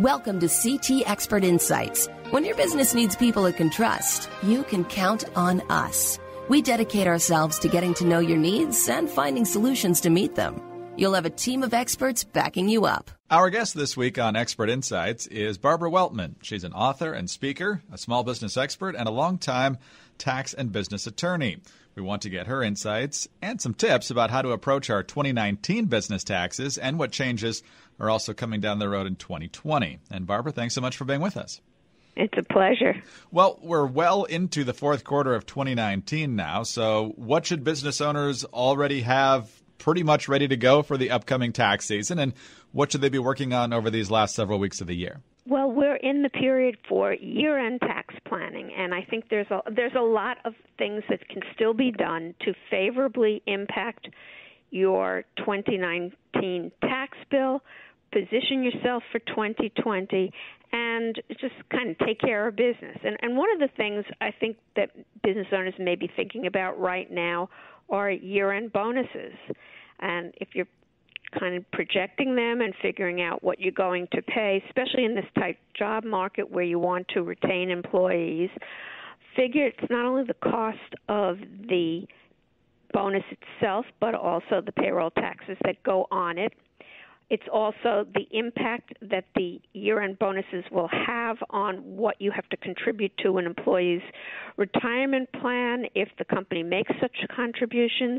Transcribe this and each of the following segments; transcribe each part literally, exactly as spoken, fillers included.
Welcome to C T Expert Insights. When your business needs people it can trust, you can count on us. We dedicate ourselves to getting to know your needs and finding solutions to meet them. You'll have a team of experts backing you up. Our guest this week on Expert Insights is Barbara Weltman. She's an author and speaker, a small business expert, and a longtime tax and business attorney. We want to get her insights and some tips about how to approach our twenty nineteen business taxes and what changes are also coming down the road in twenty twenty. And Barbara, thanks so much for being with us. It's a pleasure. Well, we're well into the fourth quarter of twenty nineteen now, so what should business owners already have pretty much ready to go for the upcoming tax season, and what should they be working on over these last several weeks of the year? Well, we're in the period for year-end tax planning, and I think there's a, there's a lot of things that can still be done to favorably impact your twenty nineteen tax bill, position yourself for twenty twenty, and just kind of take care of business. And, and one of the things I think that business owners may be thinking about right now are year-end bonuses. And if you're kind of projecting them and figuring out what you're going to pay, especially in this tight job market where you want to retain employees, figure it's not only the cost of the bonus itself, but also the payroll taxes that go on it. It's also the impact that the year-end bonuses will have on what you have to contribute to an employee's retirement plan if the company makes such contributions.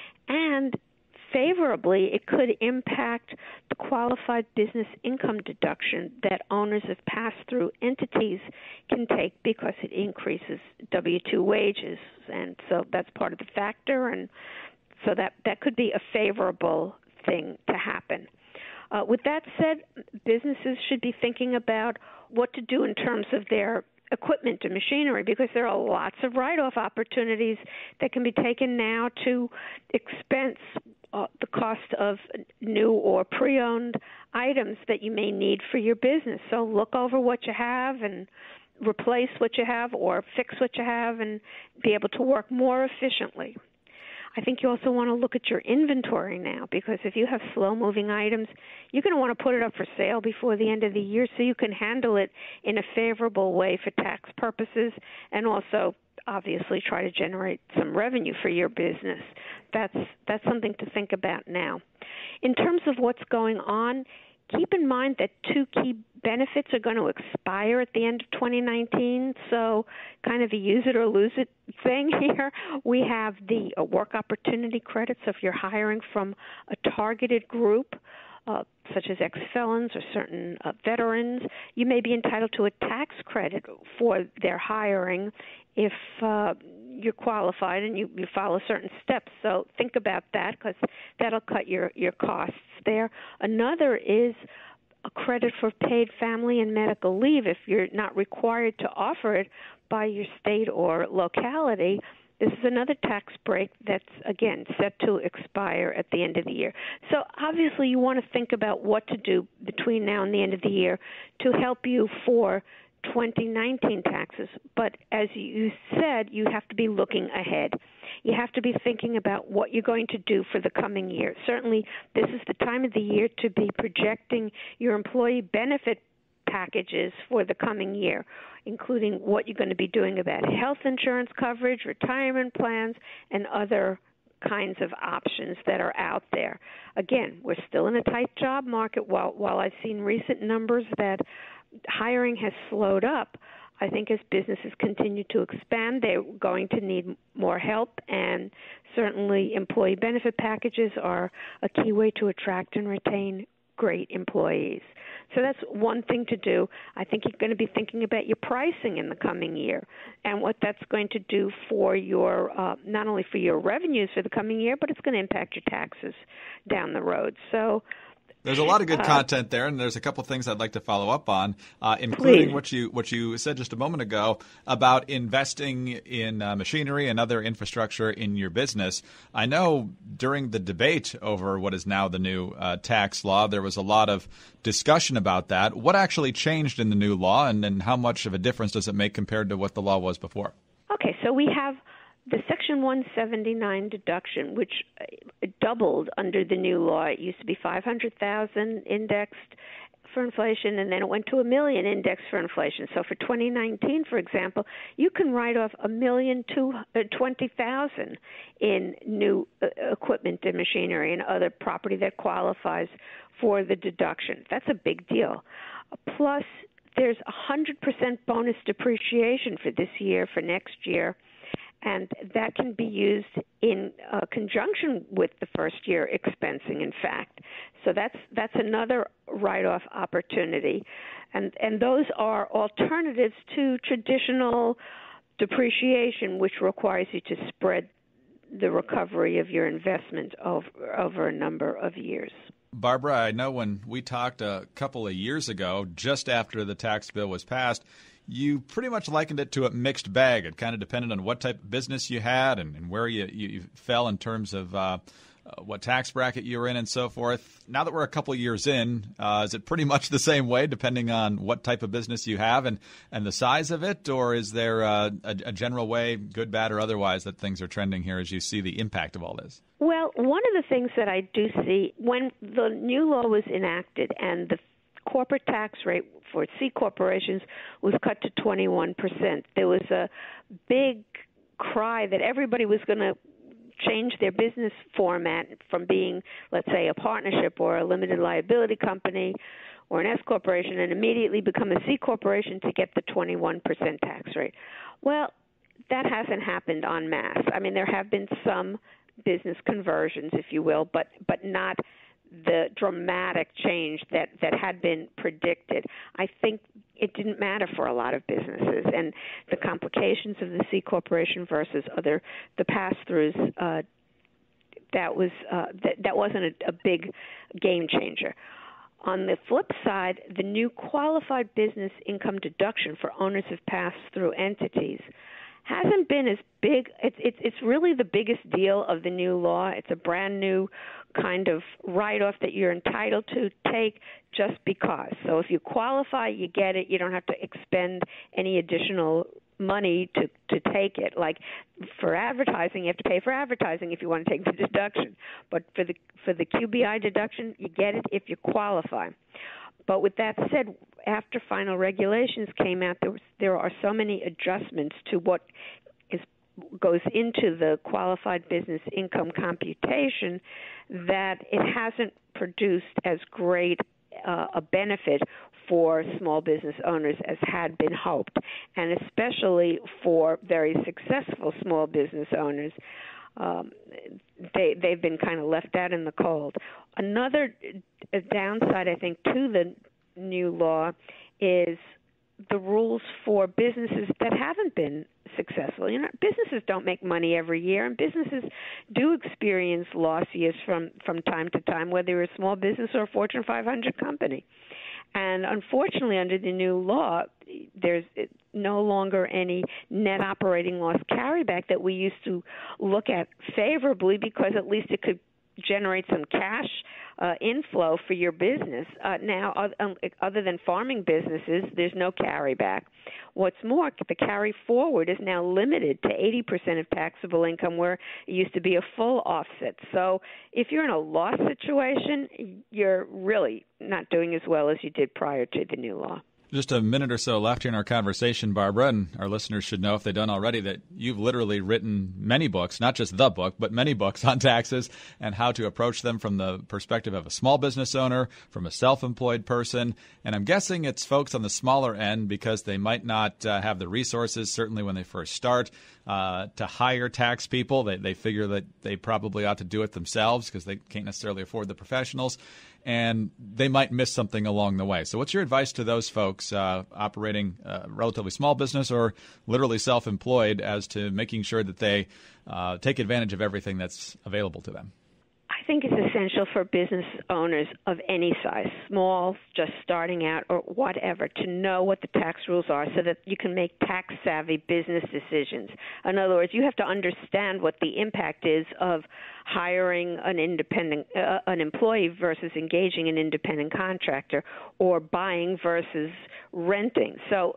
And favorably, it could impact the qualified business income deduction that owners of pass-through entities can take because it increases W two wages. And so that's part of the factor, and so that, that could be a favorable thing to happen. Uh, with that said, businesses should be thinking about what to do in terms of their equipment and machinery, because there are lots of write-off opportunities that can be taken now to expense uh, the cost of new or pre-owned items that you may need for your business. So look over what you have and replace what you have or fix what you have and be able to work more efficiently. I think you also want to look at your inventory now, because if you have slow-moving items, you're going to want to put it up for sale before the end of the year so you can handle it in a favorable way for tax purposes and also obviously try to generate some revenue for your business. That's that's something to think about now. In terms of what's going on, keep in mind that two key benefits are going to expire at the end of twenty nineteen, so kind of a use it or lose it thing here. We have the uh, work opportunity credit, so if you're hiring from a targeted group, uh, such as ex-felons or certain uh, veterans, you may be entitled to a tax credit for their hiring if uh, you're qualified and you, you follow certain steps. So think about that, because that'll cut your, your costs there. Another is a credit for paid family and medical leave if you're not required to offer it by your state or locality. This is another tax break that's, again, set to expire at the end of the year. So obviously you want to think about what to do between now and the end of the year to help you for twenty nineteen taxes. But as you said, you have to be looking ahead. You have to be thinking about what you're going to do for the coming year. Certainly, this is the time of the year to be projecting your employee benefit packages for the coming year, including what you're going to be doing about health insurance coverage, retirement plans, and other kinds of options that are out there. Again, we're still in a tight job market. While, while I've seen recent numbers that hiring has slowed up, I think as businesses continue to expand, they're going to need more help, and certainly employee benefit packages are a key way to attract and retain great employees. So that's one thing to do. I think you're going to be thinking about your pricing in the coming year and what that's going to do for your, uh, not only for your revenues for the coming year, but it's going to impact your taxes down the road. So there's a lot of good content there, and there's a couple things I'd like to follow up on, uh, including Please. what you what you said just a moment ago about investing in uh, machinery and other infrastructure in your business. I know during the debate over what is now the new uh, tax law, there was a lot of discussion about that. What actually changed in the new law, and, and how much of a difference does it make compared to what the law was before? Okay, so we have the Section one seventy-nine deduction, which doubled under the new law. It used to be five hundred thousand dollars indexed for inflation, and then it went to a million indexed for inflation. So for twenty nineteen, for example, you can write off a million two twenty thousand in new uh, equipment and machinery and other property that qualifies for the deduction. That's a big deal. Plus, there's one hundred percent bonus depreciation for this year, for next year, and that can be used in uh, conjunction with the first year expensing, in fact. So that's that's another write-off opportunity. And, and those are alternatives to traditional depreciation, which requires you to spread the recovery of your investment over, over a number of years. Barbara, I know when we talked a couple of years ago, just after the tax bill was passed, you pretty much likened it to a mixed bag. It kind of depended on what type of business you had and, and where you, you, you fell in terms of uh, uh, what tax bracket you were in and so forth. Now that we're a couple of years in, uh, is it pretty much the same way depending on what type of business you have and, and the size of it? Or is there uh, a, a general way, good, bad, or otherwise, that things are trending here as you see the impact of all this? Well, one of the things that I do see, when the new law was enacted and the corporate tax rate for C corporations was cut to twenty-one percent, there was a big cry that everybody was going to change their business format from being, let's say, a partnership or a limited liability company or an S corporation and immediately become a C corporation to get the twenty-one percent tax rate. Well, that hasn't happened en masse. I mean, there have been some business conversions, if you will, but but not the dramatic change that, that had been predicted. I think it didn't matter for a lot of businesses, and the complications of the C corporation versus other the pass-throughs, uh, that was uh, that, that wasn't a, a big game changer. On the flip side, the new qualified business income deduction for owners of pass-through entities hasn't been as big. It's, it's it's really the biggest deal of the new law. It's a brand new kind of write-off that you're entitled to take just because. So if you qualify, you get it. You don't have to expend any additional money to, to take it. Like for advertising, you have to pay for advertising if you want to take the deduction. But for the for the Q B I deduction, you get it if you qualify. But with that said, after final regulations came out, there was, there are so many adjustments to what is goes into the qualified business income computation that it hasn't produced as great uh, a benefit for small business owners as had been hoped, and especially for very successful small business owners. Um, they, they've been kind of left out in the cold. Another downside, I think, to the new law is the rules for businesses that haven't been successful. You know, businesses don't make money every year, and businesses do experience loss years from, from time to time, whether you're a small business or a Fortune five hundred company. And unfortunately, under the new law, there's no longer any net operating loss carryback that we used to look at favorably, because at least it could generate some cash uh, inflow for your business. Uh, now, um, other than farming businesses, there's no carryback. What's more, the carry forward is now limited to eighty percent of taxable income, where it used to be a full offset. So if you're in a loss situation, you're really not doing as well as you did prior to the new law. Just a minute or so left here in our conversation, Barbara, and our listeners should know, if they don't already, that you've literally written many books, not just the book, but many books on taxes and how to approach them from the perspective of a small business owner, from a self-employed person. And I'm guessing it's folks on the smaller end because they might not uh, have the resources, certainly when they first start, uh, to hire tax people. They, they figure that they probably ought to do it themselves because they can't necessarily afford the professionals, and they might miss something along the way. So what's your advice to those folks uh, operating a relatively small business or literally self-employed as to making sure that they uh, take advantage of everything that's available to them? I think it's essential for business owners of any size, small, just starting out, or whatever, to know what the tax rules are so that you can make tax-savvy business decisions. In other words, you have to understand what the impact is of hiring an independent, uh, an employee versus engaging an independent contractor, or buying versus renting. So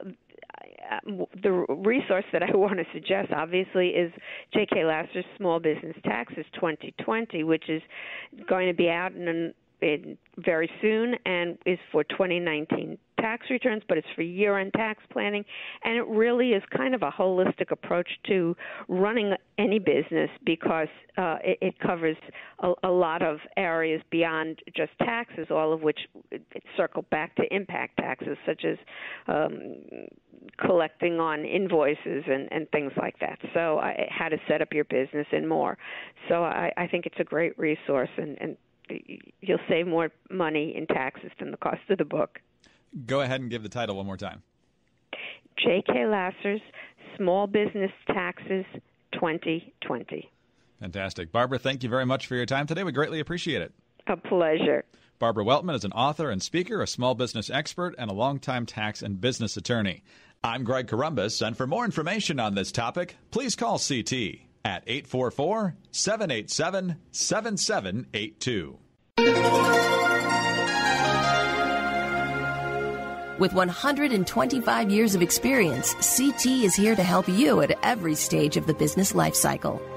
Uh, the resource that I want to suggest, obviously, is J K Lasser's Small Business Taxes twenty twenty, which is going to be out in in very soon and is for twenty nineteen tax returns, but it's for year-end tax planning, and it really is kind of a holistic approach to running any business because uh, it, it covers a, a lot of areas beyond just taxes, all of which circle back to impact taxes, such as um, collecting on invoices and, and things like that. So I, how to set up your business and more. So I, I think it's a great resource, and, and you'll save more money in taxes than the cost of the book. Go ahead and give the title one more time. J K. Lasser's Small Business Taxes twenty twenty. Fantastic. Barbara, thank you very much for your time today. We greatly appreciate it. A pleasure. Barbara Weltman is an author and speaker, a small business expert, and a longtime tax and business attorney. I'm Greg Corombos, and for more information on this topic, please call C T at eight four four, seven eight seven, seven seven eight two. With one hundred twenty-five years of experience, C T is here to help you at every stage of the business life cycle.